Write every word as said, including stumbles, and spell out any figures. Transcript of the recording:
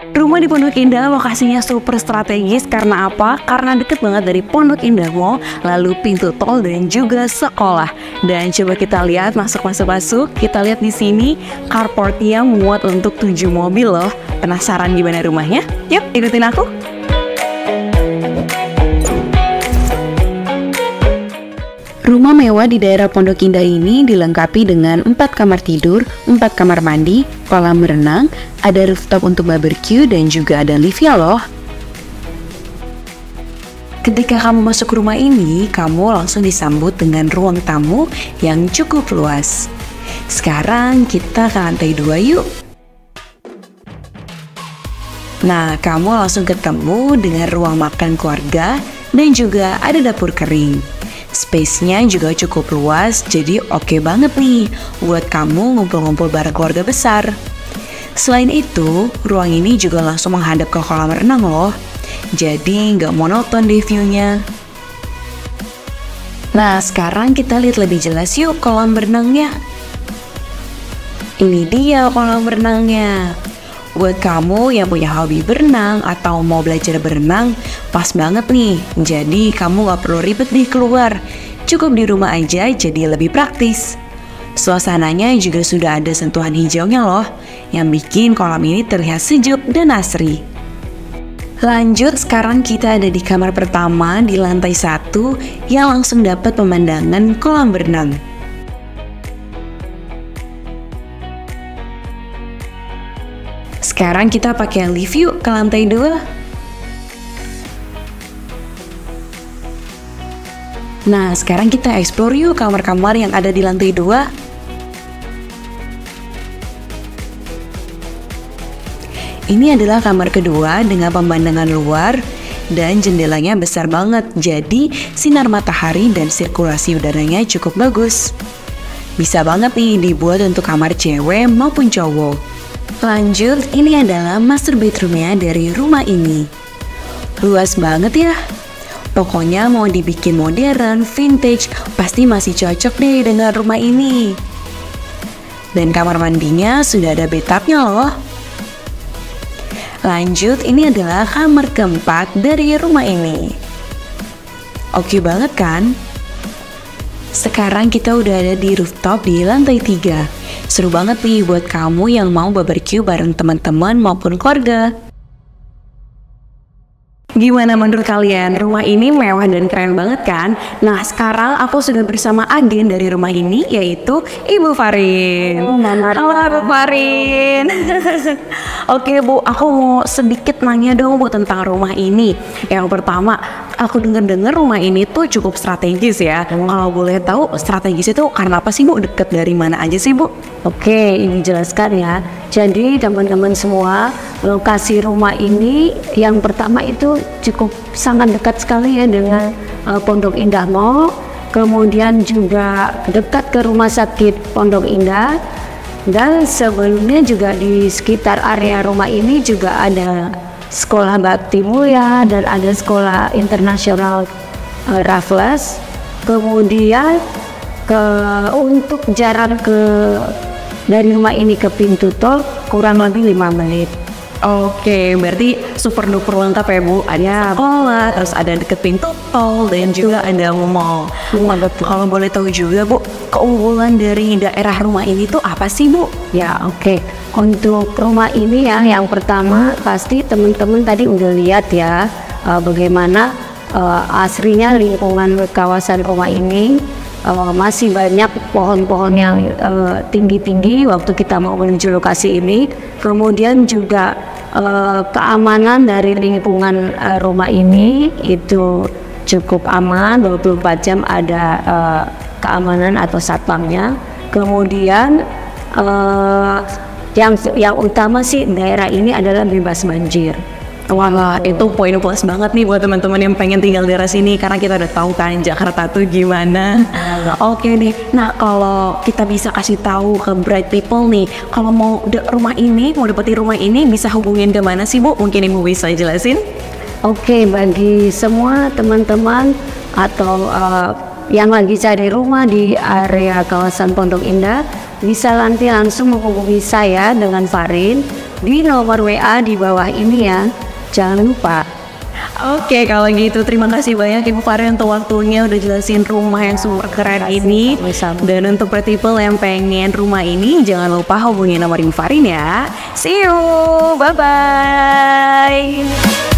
Rumah di Pondok Indah lokasinya super strategis karena apa? Karena deket banget dari Pondok Indah Mall, lalu pintu tol dan juga sekolah. Dan coba kita lihat masuk-masuk-masuk, kita lihat di sini carportnya muat untuk tujuh mobil loh. Penasaran gimana rumahnya? Yuk ikutin aku. Rumah mewah di daerah Pondok Indah ini dilengkapi dengan empat kamar tidur, empat kamar mandi, kolam renang, ada rooftop untuk barbecue, dan juga ada liftnya loh. Ketika kamu masuk rumah ini, kamu langsung disambut dengan ruang tamu yang cukup luas. Sekarang kita ke lantai dua yuk. Nah, kamu langsung ketemu dengan ruang makan keluarga dan juga ada dapur kering. Space-nya juga cukup luas, jadi oke banget nih buat kamu ngumpul-ngumpul bareng keluarga besar. Selain itu, ruang ini juga langsung menghadap ke kolam renang loh, jadi nggak monoton deh view-nya. Nah, sekarang kita lihat lebih jelas yuk kolam berenangnya. Ini dia kolam berenangnya. Buat kamu yang punya hobi berenang atau mau belajar berenang, pas banget nih. Jadi kamu gak perlu ribet nih keluar. Cukup di rumah aja jadi lebih praktis. Suasananya juga sudah ada sentuhan hijaunya loh, yang bikin kolam ini terlihat sejuk dan asri. Lanjut, sekarang kita ada di kamar pertama di lantai satu yang langsung dapat pemandangan kolam berenang. Sekarang kita pakai lift yuk ke lantai dua. Nah, sekarang kita explore yuk kamar-kamar yang ada di lantai dua. Ini adalah kamar kedua dengan pemandangan luar dan jendelanya besar banget. Jadi, sinar matahari dan sirkulasi udaranya cukup bagus. Bisa banget nih dibuat untuk kamar cewek maupun cowok. Lanjut, ini adalah master bedroomnya dari rumah ini. Luas banget ya. Pokoknya mau dibikin modern, vintage, pasti masih cocok deh dengan rumah ini. Dan kamar mandinya sudah ada bathtubnya loh. Lanjut, ini adalah kamar keempat dari rumah ini. Oke banget kan? Sekarang kita udah ada di rooftop di lantai tiga. Seru banget nih buat kamu yang mau barbecue bareng teman-teman maupun keluarga. Gimana menurut kalian? Rumah ini mewah dan keren banget kan? Nah, sekarang aku sudah bersama agen dari rumah ini, yaitu Ibu Farin. Halo Ibu Farin. Oke Bu, aku mau sedikit nanya dong Bu tentang rumah ini. Yang pertama, aku dengar-dengar rumah ini tuh cukup strategis ya. Kalau boleh tahu strategis itu karena apa sih Bu? Deket dari mana aja sih Bu? Oke, ini jelaskan ya. Jadi teman-teman semua, lokasi rumah ini yang pertama itu cukup sangat dekat sekali ya dengan uh, Pondok Indah Mall. Kemudian juga dekat ke Rumah Sakit Pondok Indah. Dan sebelumnya juga di sekitar area rumah ini juga ada Sekolah Bakti Mulia dan ada Sekolah Internasional uh, Raffles. Kemudian ke untuk jarak ke dari rumah ini ke pintu tol kurang lebih lima menit. Oke, berarti super duper lengkap ya Bu. Ada sekolah, terus ada deket pintu tol, dan juga ada mall. Kalau boleh tahu juga Bu, keunggulan dari daerah rumah ini tuh apa sih Bu? Ya oke, okay. Untuk rumah ini ya, yang pertama pasti teman-teman tadi udah lihat ya uh, bagaimana uh, asrinya lingkungan kawasan rumah ini. Uh, masih banyak pohon-pohon yang uh, tinggi-tinggi waktu kita mau menuju lokasi ini. Kemudian juga uh, keamanan dari lingkungan uh, rumah ini itu cukup aman, dua puluh empat jam ada uh, keamanan atau satpamnya. Kemudian uh, yang yang utama sih daerah ini adalah bebas banjir. Wah, itu poin plus banget nih buat teman-teman yang pengen tinggal di daerah sini, karena kita udah tahu kan Jakarta tuh gimana. Oke nih, nah kalau kita bisa kasih tahu ke bright people nih, kalau mau de- rumah ini, mau dapetin rumah ini bisa hubungin ke mana sih Bu? Mungkin Ibu bisa jelasin? Oke, bagi semua teman-teman atau uh, yang lagi cari rumah di area kawasan Pondok Indah, bisa nanti langsung menghubungi saya dengan Farin di nomor W A di bawah ini ya. Jangan lupa. Oke, kalau gitu terima kasih banyak Ibu Farin untuk waktunya udah jelasin rumah yang super keren ini. Dan untuk para people yang pengen rumah ini, jangan lupa hubungi nomor Ibu Farin ya. See you, bye-bye.